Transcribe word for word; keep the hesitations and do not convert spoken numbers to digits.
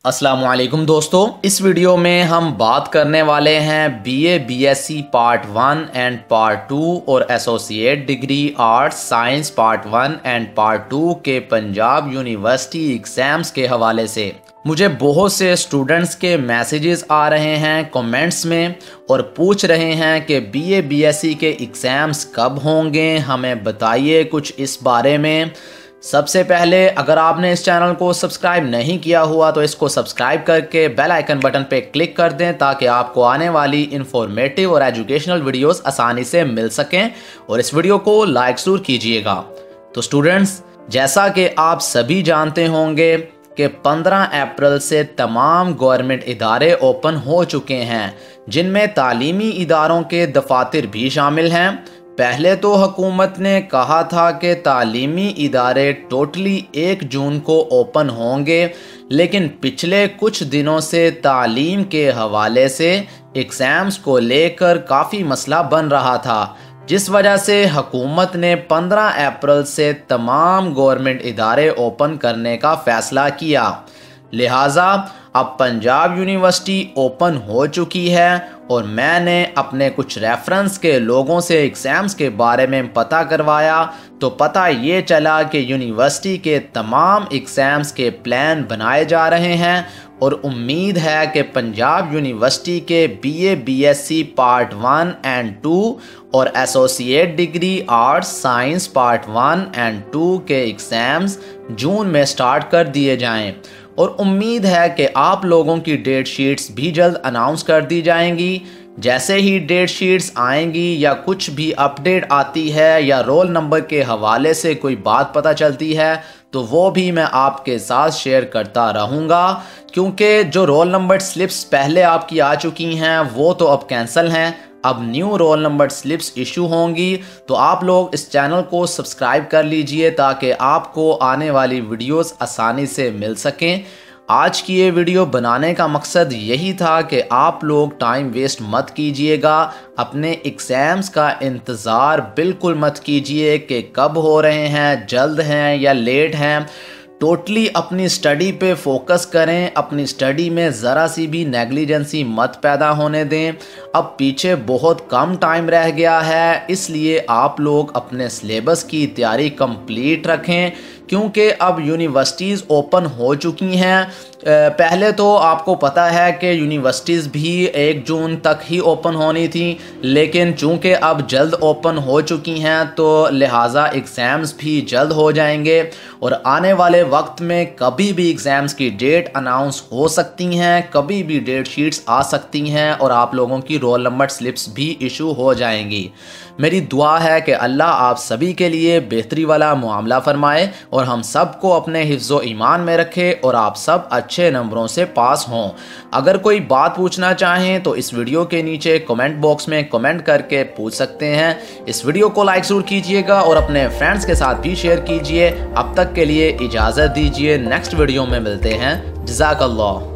अस्सलामुअलैकुम दोस्तों, इस वीडियो में हम बात करने वाले हैं BA BSc part one and part two और associate degree arts science part one and part two के पंजाब यूनिवर्सिटी एग्ज़ाम्स के हवाले से। मुझे बहुत से स्टूडेंट्स के मैसेजेस आ रहे हैं कमेंट्स में और पूछ रहे हैं कि बीए बीएससी के एग्ज़ाम्स कब होंगे, हमें बताइए कुछ इस बारे में। सबसे पहले अगर आपने इस चैनल को सब्सक्राइब नहीं किया हुआ तो इसको सब्सक्राइब करके बेल आइकन बटन पे क्लिक कर दें ताकि आपको आने वाली इंफॉर्मेटिव और एजुकेशनल वीडियोस आसानी से मिल सकें और इस वीडियो को लाइक ज़रूर कीजिएगा। तो स्टूडेंट्स, जैसा कि आप सभी जानते होंगे कि पंद्रह अप्रैल से तमाम गवर्नमेंट इदारे ओपन हो चुके हैं, जिनमें तालीमी इदारों के दफातर भी शामिल हैं। पहले तो हुकूमत ने कहा था कि तालीमी इदारे टोटली एक जून को ओपन होंगे, लेकिन पिछले कुछ दिनों से तालीम के हवाले से एग्ज़ाम्स को लेकर काफ़ी मसला बन रहा था, जिस वजह से हुकूमत ने पंद्रह अप्रैल से तमाम गवर्नमेंट इदारे ओपन करने का फ़ैसला किया। लिहाजा अब पंजाब यूनिवर्सिटी ओपन हो चुकी है और मैंने अपने कुछ रेफरेंस के लोगों से एग्ज़ाम्स के बारे में पता करवाया तो पता ये चला कि यूनिवर्सिटी के तमाम एग्ज़ाम्स के प्लान बनाए जा रहे हैं और उम्मीद है कि पंजाब यूनिवर्सिटी के BA BSc part one and two और associate degree arts science part one and two के एग्ज़ाम्स जून में स्टार्ट कर दिए जाएं और उम्मीद है कि आप लोगों की डेट शीट्स भी जल्द अनाउंस कर दी जाएंगी। जैसे ही डेट शीट्स आएंगी या कुछ भी अपडेट आती है या रोल नंबर के हवाले से कोई बात पता चलती है तो वो भी मैं आपके साथ शेयर करता रहूँगा, क्योंकि जो रोल नंबर स्लिप्स पहले आपकी आ चुकी हैं वो तो अब कैंसिल हैं। अब new roll number slips issue होंगी, तो आप लोग इस चैनल को सब्सक्राइब कर लीजिए ताकि आपको आने वाली वीडियोस आसानी से मिल सकें। आज की ये वीडियो बनाने का मकसद यही था कि आप लोग टाइम वेस्ट मत कीजिएगा, अपने एग्ज़ाम्स का इंतज़ार बिल्कुल मत कीजिए कि कब हो रहे हैं, जल्द हैं या लेट हैं। टोटली अपनी स्टडी पे फोकस करें, अपनी स्टडी में ज़रा सी भी नेग्लिजेंसी मत पैदा होने दें। अब पीछे बहुत कम टाइम रह गया है, इसलिए आप लोग अपने सिलेबस की तैयारी कंप्लीट रखें, क्योंकि अब यूनिवर्सिटीज़ ओपन हो चुकी हैं। पहले तो आपको पता है कि यूनिवर्सिटीज़ भी एक जून तक ही ओपन होनी थी, लेकिन चूंकि अब जल्द ओपन हो चुकी हैं तो लिहाजा एग्ज़ाम्स भी जल्द हो जाएंगे और आने वाले वक्त में कभी भी एग्ज़ाम्स की डेट अनाउंस हो सकती हैं, कभी भी डेट शीट्स आ सकती हैं और आप लोगों की रोल नंबर स्लिप्स भी इशू हो जाएंगी। मेरी दुआ है कि अल्लाह आप सभी के लिए बेहतरी वाला मामला फरमाए और हम सब को अपने हिफ्ज़ो ईमान में रखे और आप सब अच्छे नंबरों से पास हों। अगर कोई बात पूछना चाहें तो इस वीडियो के नीचे कमेंट बॉक्स में कमेंट करके पूछ सकते हैं। इस वीडियो को लाइक ज़रूर कीजिएगा और अपने फ्रेंड्स के साथ भी शेयर कीजिए। अब तक के लिए इजाज़त दीजिए, नेक्स्ट वीडियो में मिलते हैं। जज़ाकल्लाह।